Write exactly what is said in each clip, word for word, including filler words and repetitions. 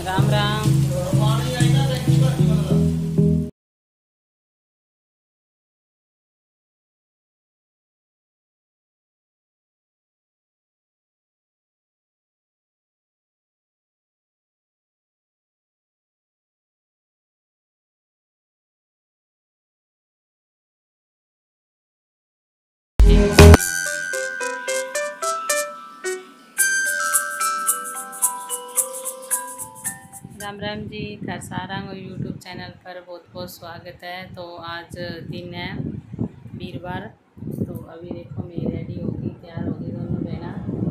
राम राम। राम राम जी, घर सारंग और YouTube channel पर बहुत बहुत स्वागत है। तो आज दिन है वीरवार। तो अभी देखो मैं रेडी होगी, तैयार होगी दोनों बहना।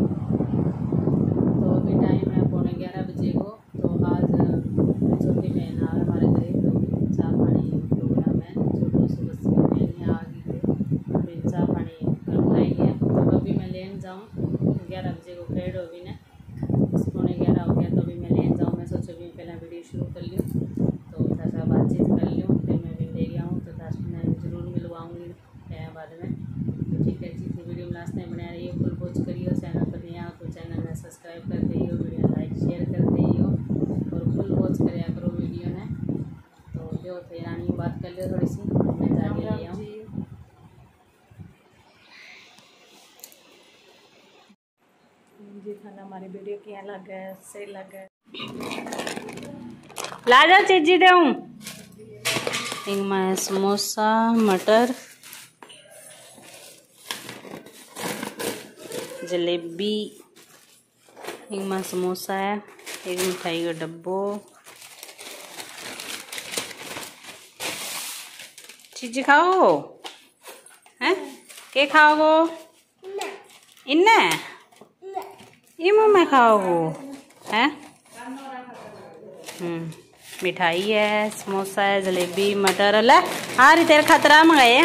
तो अभी टाइम है पौने ग्यारह बजे को। तो आज छोटी बहन आ हमारे घर, तो चाय पानी प्रोग्राम है। छोटो से बस बहन आ गई थे, अभी चाय पानी कर बनाएंगे। तो अभी मैं लेन जाऊँ, ग्यारह बजे को पेड़ होगी ना, बस पौने ग्यारह हो गया। तो अभी मैं लेन जाऊँ, मैं सोचा भी पहले वीडियो शुरू कर लूँ, तो थोड़ा सा बातचीत कर लूँ, फिर मैं भी ले आऊँ। तो दस मैं ज़रूर मिलवाऊँगी बाद में। तो ठीक है जी, तो वीडियो में लास्ट टाइम बना रही हो, फुल वॉच करियो। चैनल पर नया हो तो चैनल में सब्सक्राइब कर दियो, वीडियो लाइक शेयर कर दियो और फुल वॉच कराया करो वीडियो ने। तो जो थे रानी बात कर लो थोड़ी सी, मैं जाके ले आऊँ। जी खाना हमारी वीडियो क्या लग है, सही लग है। ला जा चीजी दे मैं समोसा मटर जलेबी, एक में समोसा है, एक मिठाई का डब्बो। चीजी खाओ हैं? के खाओ? इन्ने ये मुँह में खाओ हैं? हम्म मिठाई है, समोसा है, जलेबी मटर। अल्लाह हाँ री तेरे खतरा मंगाए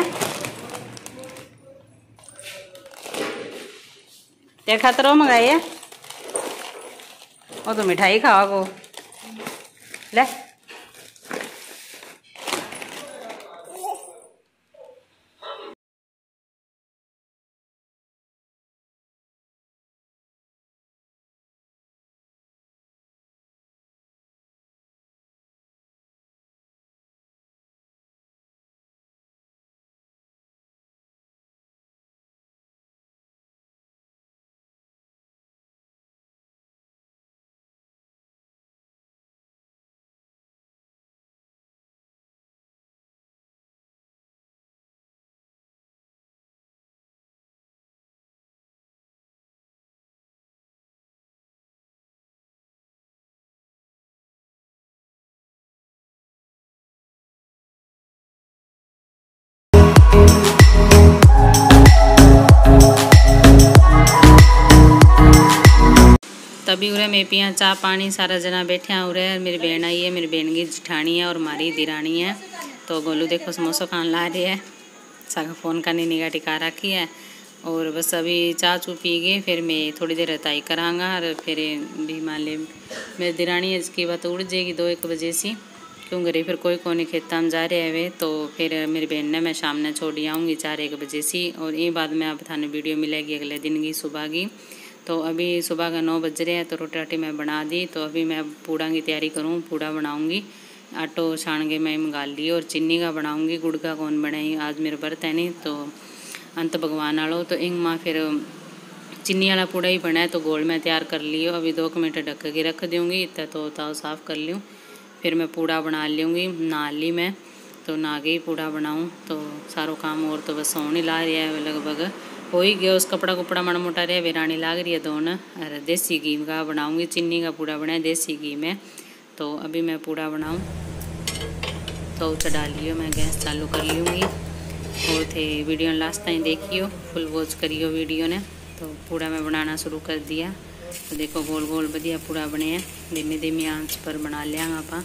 तेरे खतरों मंगाए वो तो मिठाई खाओ ले। तभी उरे मैं पिया चाह पानी, सारा जना बैठे हैं उरे। मेरी बहन आई है, मेरी बहन की जिठानी है और हमारी दिरानी है। तो गोलू देखो समोसा खान ला रही है, सागा फ़ोन करनी निगाह टिका रखी है। और बस अभी चाह चू पी गए, फिर मैं थोड़ी देर रताई कराँगा और फिर भी मान ले मेरी दिरानी है, इसकी बात उड़ जाएगी दो एक बजे से, क्यों करे फिर कोई कोई खेता में जा रहे हैं वे। तो फिर मेरी बहन ने मैं शाम ने छोड़ी आऊँगी चार एक बजे से। और ये बाद में अब थाने वीडियो मिलेगी अगले दिन की सुबह की। तो अभी सुबह का नौ बज रहे हैं, तो रोटी राटी मैं बना दी। तो अभी मैं पूड़ा की तैयारी करूँ, पूड़ा बनाऊँगी। आटो छान के मैं मंगा ली और चीनी का बनाऊँगी, गुड़ का कौन बनाई। आज मेरा व्रत है नहीं, तो अंत भगवान आलो। तो इंग माँ फिर चीनी वाला पूड़ा ही बना है, तो गोल मैं तैयार कर लियो। अभी दो मिनट ढक के रख दूँगी, इतना तो ताव साफ़ कर लूँ, फिर मैं पूड़ा बना लूँगी। नहा ली मैं, तो नहा के ही पूड़ा बनाऊँ। तो सारो काम और तो बस होने ला रहा है, लगभग हो ही गया। उस कपड़ा कुपड़ा माड़ा मोटा रहा, बिरानी लाग रही है दोनों। अरे देसी घी का बनाऊँगी, चीनी का पूड़ा बनाया देसी घी में। तो अभी मैं पूड़ा बनाऊँ, तो चढ़ा लियो, मैं गैस चालू कर लूँगी। और थे वीडियो लास्ट टाइम देखियो, फुल वॉच करियो वीडियो ने। तो पूड़ा मैं बनाना शुरू कर दिया। तो देखो गोल गोल बढ़िया पूड़ा बने हैं, धीमी धीमी आंच पर बना लिया आप।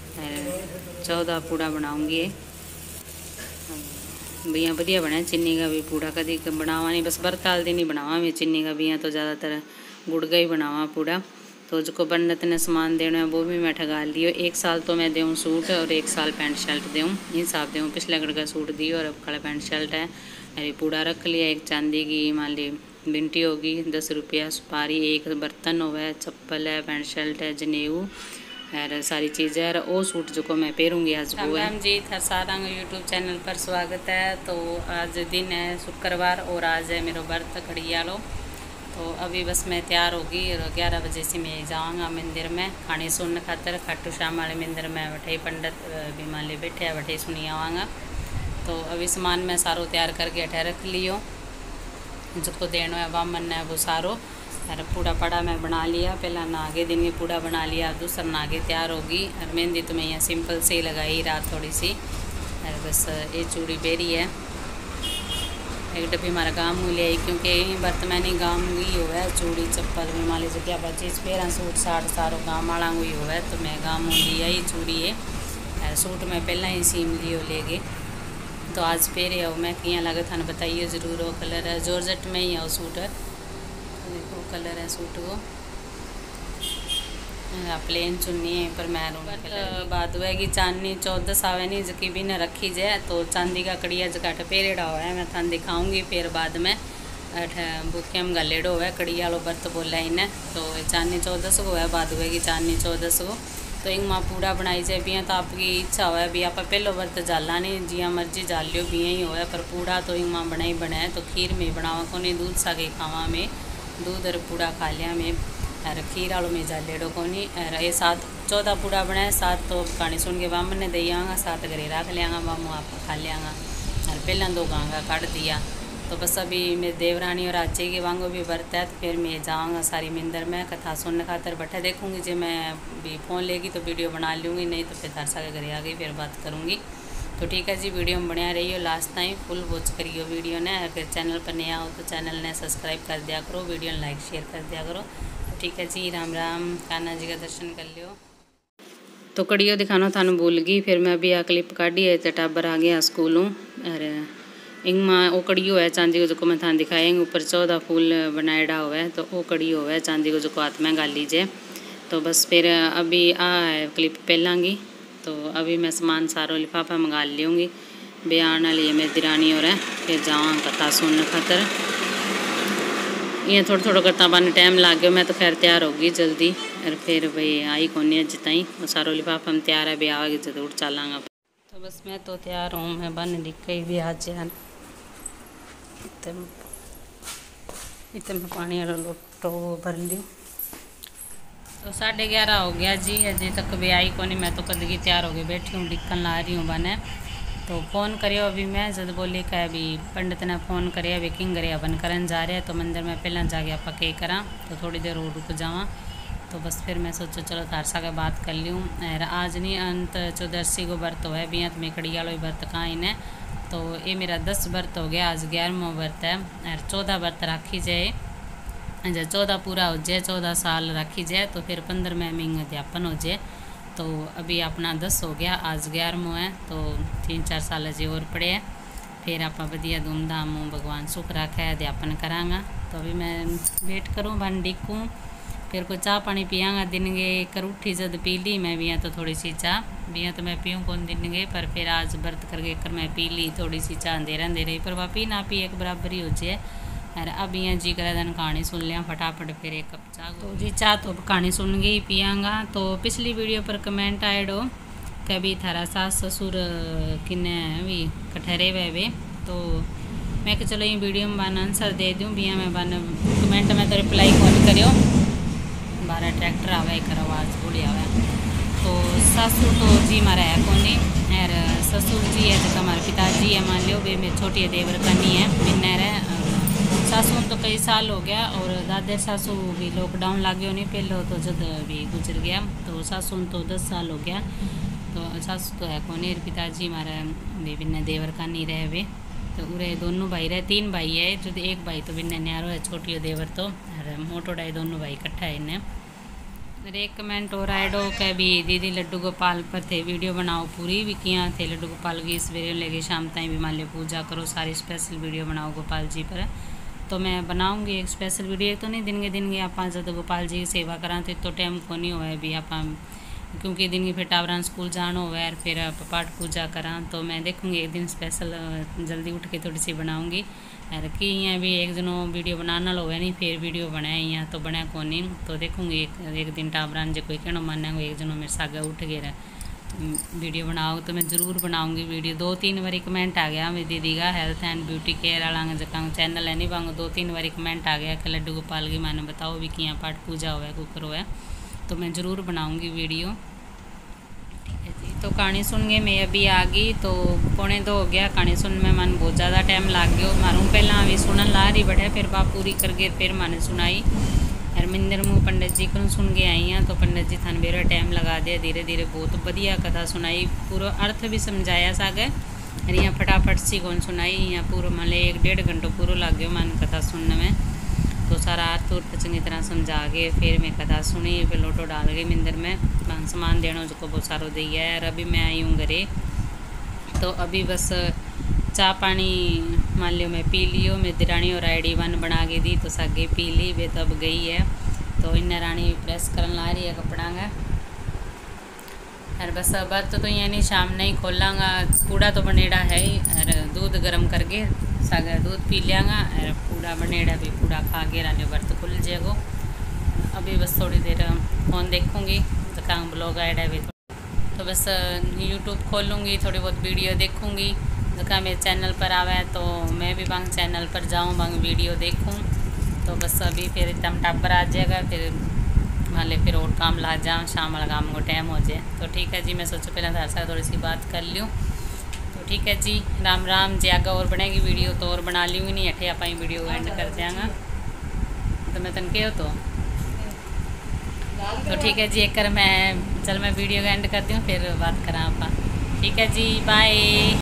चौदह पूड़ा बनाऊँगी भैया, बढ़िया बने। चीनी का भी पूड़ा कभी बनावा नहीं, बस बरताल दिन ही बनावा मैं चीनी का भी, तो ज़्यादातर गुड़ का ही बनावा पूड़ा। तो जो बनत ने सामान देना है वो भी मैं ठगा लियो। एक साल तो मैं दूँ सूट और एक साल पैंट शर्ट दूँ, हिसाब दूँ। पिछले गढ़ का सूट दी और अब खड़ा पैंट शर्ट है। अरे पूड़ा रख लिया, एक चांदी की मान ली बिंटी होगी दस रुपया, सुपारी, एक बर्तन हो है, चप्पल है, पैंट शर्ट है, जनेऊ और सारी चीज़ें और वो सूट जो को मैं पहरूँगी आज वो है। मैम जी थर सारा यूट्यूब चैनल पर स्वागत है। तो आज दिन है शुक्रवार और आज है मेरा व्रत कड़िया लो। तो अभी बस मैं तैयार होगी और ग्यारह बजे से मैं जाऊँगा मंदिर में खाने सुनने खातर। खाटू श्याम वाले मंदिर में बैठे पंडित बीमाले बैठे बैठे सुनी आवाँगा। तो अभी सामान मैं सारो तैयार करके अठे रख लियो, जिसको देना है वामन है वो सारो। और पूड़ा पड़ा मैं बना लिया, पहला नागे दिन में पूड़ा बना लिया, दूसरा नागे तैयार होगी। और मेहंदी तो मैं यहाँ सिंपल से ही लगाई रात थोड़ी सी। और बस ये चूड़ी बेरी है, एक डब्बी हमारा गाँव में ले आई क्योंकि बर्त मैंने गाँव में ही हुआ है। चूड़ी चप्पल में माली जगह बचीज पेरा सूट साठ सारो गाँव वाला हुई हुआ है। तो मैं गाँव में लिया ही चूड़ी है। और सूट मैं पहला ही सीम लियो ले गए। तो आज पेरे आओ मैं किया लगे थाने बताइए ज़रूर। वो कलर है जॉर्जेट में ही आओ सूट है, देखो कलर है सूट को। प्लेन चुन्नी है पर मैरून कलर। बात हुआ कि चांदनी चौदस आवे नहीं जबकि भी न रखी जाए। तो चांदी का कड़िया जगह पेरेड़ा हुआ है, मैं थाने दिखाऊंगी फिर बाद में। बुके में गलेड़ो हुआ है कड़िया लो बर्त बोला इन्हें। तो चांदनी चौदस को है, बात हुआ कि चांदनी चौदस को। तो इंग माँ पूड़ा बनाई जाए भी तो आपकी इच्छा हुआ भी आप पहलो वर्त जाला नहीं जिया मर्जी जाल लियो भी ही हो। पर पूड़ा तो इंग माँ बनाई बनाए तो खीर में बनावा को नहीं, दूध सा के खावा में दूध और पूड़ा खा लिया में। और खीर आलो में जालेड़ो को नहीं। और ये सात चौदह पूड़ा बनाए, सात तो कहानी सुन के बामन ने दे आँगा, सात घरे रख लियांगा मामू आप खा लियांगा। और पहला दो गांगा काट दिया। तो बस अभी मेरे देवरानी और आचे के वांगो भी बरत है। तो फिर मैं जाऊँगा सारी मंदिर में कथा सुनने खातर बैठा देखूँगी। जो मैं भी फ़ोन लेगी तो वीडियो बना लूँगी, नहीं तो फिर थारसा के घरे आ गई फिर बात करूँगी। तो ठीक है जी, वीडियो में बढ़िया रही हो लास्ट टाइम फुल वॉच करियो वीडियो ने। अगर चैनल पर नया हो तो चैनल ने सब्सक्राइब कर दिया करो, वीडियो ने लाइक शेयर कर दिया करो। तो ठीक है जी, राम राम, कान्हा जी का दर्शन कर लियो। तो कड़ियो दिखाना थानू भूल गई, फिर मैं अभी आ क्लिप काढ़ी है तो टाबर आ गया स्कूलों। और इंग माँ वो कड़ियो है चांदी को जो मैं थान दिखाएंगे, ऊपर चौदह फूल बनाएड़ा हुआ है। तो वो कड़ियो है चांदी को जो हाथ में गाल लीजिए। तो बस फिर अभी आ है क्लिप पहलांगी। तो अभी मैं सामान सारो लिफाफा मंगा लूँगी, बे आने वाली है मेरी दिरानी और है। फिर जावा कथा सुनने खातर। ये थोड़ा थोड़ा करता पाने टाइम लग गया, मैं तो खैर तैयार होगी जल्दी। और फिर भाई आई कौन जिताई सारो लिफाफा हम तैयार है, भी आवागी जरूर चलांगा। तो बस मैं तो तैयार हूँ, मैं बन लिख गई भी आज यार। इतने में पानी वाला लोटो भर लियो। तो साढ़े ग्यारह हो गया जी, अजय तक भी आई को नहीं। मैं तो कद की तैयार हो गई बैठी हूँ, डिक्कन ला रही हूँ बने। तो फ़ोन करियो अभी मैं जब बोली का अभी पंडित ने फ़ोन करे अभी किंग करे बन करन जा रहे हैं। तो मंदिर में पहला जाके आप के करा तो थोड़ी देर और रुक जावा। तो बस फिर मैं सोचो चलो तारसा का बात कर लूँ। और आज नहीं अंत चौदसी को व्रत हुआ है भी तो मैं कड़िया लो व्रत कहाँ इन्हें। तो ये मेरा दस व्रत हो गया, आज ग्यारहवां व्रत है। और चौदह व्रत राखी जाए, जब चौदह पूरा हो जाए चौदह साल रखी जाए तो फिर पंद्रह में मिंग अध्यापन हो जाए। तो अभी अपना दस हो गया, आज ग्यारहवां है। तो तीन चार साल अजे और पड़े हैं, फिर आप बढ़िया धूमधाम भगवान सुख रखे अध्यापन करांगा। तो अभी मैं वेट करूँ बन डिकूँ, फिर कोई चाह पानी पियांगा दिन गे। कर उठी जद पी ली मैं भी तो थोड़ी सी चाह भी तो मैं पीऊँ कौन दिन गे। पर फिर आज व्रत करके कर मैं पी ली थोड़ी सी चाह अंधेरा अंधेरे, पर वह पी ना पी एक बराबर ही हो जाए। और अब यहाँ जी करे दिन कहानी सुन लिया फटाफट फिर एक कप चाह। तो जी चाह तो कहानी सुन गई पियांगा। तो पिछली वीडियो पर कमेंट आएडो कभी थारा सास ससुर किन्ने भी कठहरे वे वे। तो मैं कि चलो ये वीडियो में बन आंसर दे दूँ भी मैं बन कमेंट में तो रिप्लाई कौन करियो। बारह ट्रैक्टर आवे कर आवाज़ थोड़ी आवे। तो सासू तो जी मारा है कौन और ससुर जी है जो हमारे पिताजी है मान लो वे मेरी छोटी देवर कनी है बिन्नर है। सासू तो कई साल हो गया और दादे सासू भी लॉकडाउन लग गया नहीं पहले तो जब भी गुजर गया। तो सासू तो दस साल हो गया। तो सासू तो है कौन और पिताजी हमारा भी बिन्ने देवर का नहीं रहे वे। तो उरे दोनों भाई रहे, तीन भाई है जो एक भाई तो बिन्ने न्यारो है छोटी देवर तो और मोटोड़ा दोनों भाई इकट्ठा है इन्हें। एक कमेंट और आएडो कह भी दीदी लड्डू गोपाल पर थे वीडियो बनाओ पूरी भी किया थे लड्डू गोपाल की सवेरे लेके शाम तक भी मान लो पूजा करो सारी स्पेशल वीडियो बनाओ गोपाल जी पर। तो मैं बनाऊंगी एक स्पेशल वीडियो तो नहीं दिन के दिन के आप जब गोपाल जी की सेवा करा तो तो टाइम को नहीं हुआ है भी आप क्योंकि दिन की फिर टावरान स्कूल जाना हो और फिर पाठ पूजा करा। तो मैं देखूँगी एक दिन स्पेशल जल्दी उठ के थोड़ी सी बनाऊँगी। और कि यहाँ भी एक दिनों वीडियो बनाना लो है नहीं फिर वीडियो बनाया यहाँ तो बनाया कौन नहीं। तो देखूँगी एक, एक दिन टावरान जो कोई कहना माना एक दिनों मेरे सागे उठ गए वीडियो बनाओ तो मैं ज़रूर बनाऊँगी वीडियो। दो तीन बारी कमेंट आ गया मेरी दीदी का हेल्थ एंड ब्यूटी केयर वाला जगह चैनल है नहीं बांग दो तीन बारी कमेंट आ गया कि लड्डू गोपाल की मैंने बताओ भी कि यहाँ पाठ पूजा हुआ है कुकर हुआ है तो मैं ज़रूर बनाऊँगी वीडियो। ठीक है जी। तो कहानी सुन गए मैं अभी आ गई तो पौने दो हो गया कहानी सुन में मन बहुत ज़्यादा टाइम लग गया मारूँ पहला अभी सुनन ला रही बैठे फिर बात पूरी करके फिर मैंने सुनाई। हरमिंदर मुँह पंडित जी को सुन के आई हैं तो पंडित जी थान मेरा टाइम लगा दिया धीरे धीरे बहुत बढ़िया कथा सुनाई पूरा अर्थ भी समझाया सागे और यहाँ फटाफट सी कौन सुनाई यहाँ पूरा मान एक डेढ़ घंटों पूरा लग गया मन कथा सुनने में। तो सारा अर्थ उर्थ चंगी तरह समझा के फिर मैं कथा सुनी फिर लोटो डाल गई मंदिर में मान सामान देना उसको बहुत सारो दिया है। और अभी मैं आई हूँ घरे तो अभी बस चाय पानी मान लियो मैं पी लियो मैं दिरानी और आईडी वन बना के दी तो सागे पी ली वे तो अब गई है। तो इन रानी प्रेस करन ला रही है कपड़ा का और बस बर्त तो यहाँ नहीं शाम नहीं खोलांगा पूड़ा तो बनेड़ा है ही और दूध गर्म करके सागा दूध पी लियांगा और पूड़ा बनेड़ा भी पूड़ा खा के रानी बर्त खुल जाएगो। अभी बस थोड़ी देर फ़ोन देखूँगी तो कहाँ ब्लॉग आएगा भी तो बस यूट्यूब खोलूँगी थोड़ी बहुत वीडियो देखूँगी जगह मेरे चैनल पर आवे तो मैं भी बांग चैनल पर जाऊँ बांग वीडियो देखूँ। तो बस अभी फिर एकदम टापर आ जाएगा फिर मान ले फिर और काम ला जाऊँ शाम वाला काम को टाइम हो जाए। तो ठीक है जी मैं सोचो पहले तार साथ थोड़ी सी बात कर लूँ। तो ठीक है जी राम राम जी आगे और बनेगी वीडियो तो और बना लूँगी नहीं अठे आप वीडियो एंड कर देंगा तो मैं तन कहो तो तो ठीक है जी एक कर मैं चल मैं वीडियो एंड कर दूँ फिर बात करा आप। ठीक है जी बाय।